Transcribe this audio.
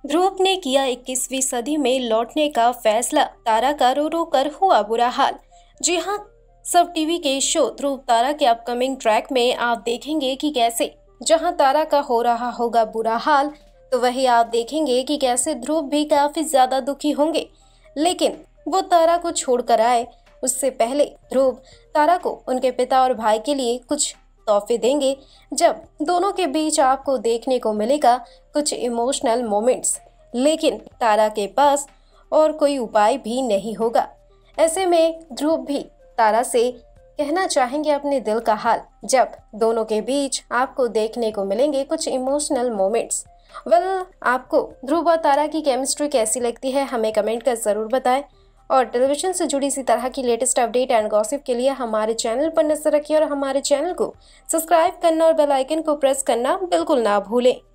ध्रुव ने किया 21वीं सदी में लौटने का फैसला, तारा का रो रो कर हुआ बुरा हाल। जी हाँ, सब टीवी के शो ध्रुव तारा के अपकमिंग ट्रैक में आप देखेंगे कि कैसे जहां तारा का हो रहा होगा बुरा हाल, तो वही आप देखेंगे कि कैसे ध्रुव भी काफी ज्यादा दुखी होंगे। लेकिन वो तारा को छोड़कर आए उससे पहले ध्रुव तारा को उनके पिता और भाई के लिए कुछ तोहफे देंगे, जब दोनों के बीच आपको देखने को मिलेगा कुछ इमोशनल मोमेंट्स। लेकिन तारा के पास और कोई उपाय भी नहीं होगा। ऐसे में ध्रुव भी तारा से कहना चाहेंगे अपने दिल का हाल, जब दोनों के बीच आपको देखने को मिलेंगे कुछ इमोशनल मोमेंट्स। आपको ध्रुव और तारा की केमिस्ट्री कैसी लगती है, हमें कमेंट कर जरूर बताएं। और टेलीविजन से जुड़ी इसी तरह की लेटेस्ट अपडेट एंड गॉसिप के लिए हमारे चैनल पर नजर रखिए और हमारे चैनल को सब्सक्राइब करना और बेल आइकन को प्रेस करना बिल्कुल ना भूलें।